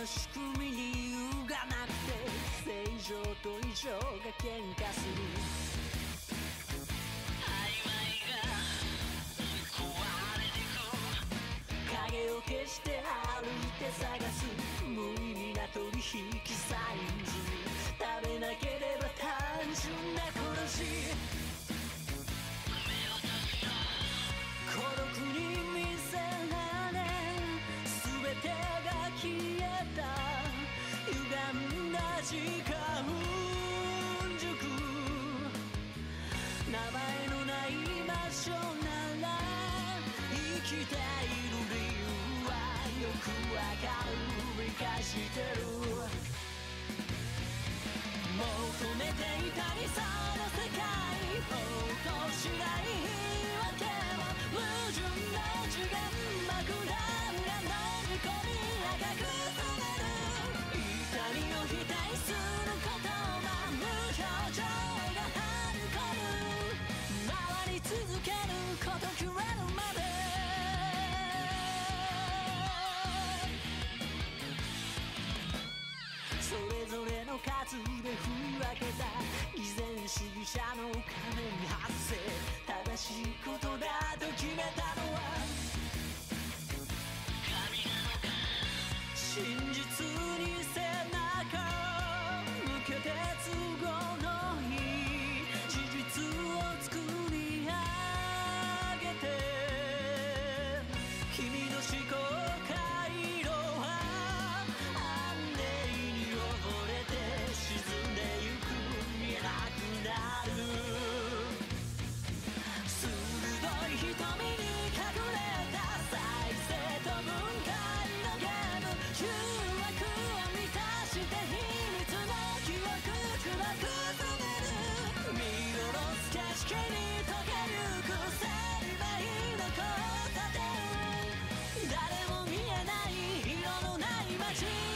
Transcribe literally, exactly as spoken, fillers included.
の仕組みに理由がなくて、正常と異常が喧嘩する。曖昧が壊れてく。影を消して歩いて探す無意味な取引サインズ。食べなければ単純な殺し。孤独に見せられ全てが消えた。歪んだ時間軸。名前のない場所なら生きている理由はよくわかる。理解してる。求めていた理想の世界をとしない言い訳も矛盾の次元。爆弾が飲み込み赤く染める。痛みを否定する言葉無表情がはびこる。回り続けることくれるまで。それぞれの数で振り分けた偽善主義者の仮面外せ。正しいことだと決めたのは神なのか。真実に背中向けて都合のいい事実を作り上げて。君の思考回路は安寧に溺れて沈んでゆく。見えなくなる。鋭い瞳に隠れた再生と分解のゲーム。誘惑を満たして秘密の記憶黒く染める。見下ろす景色に溶けゆく生命の交差点。誰も見えない色のない街。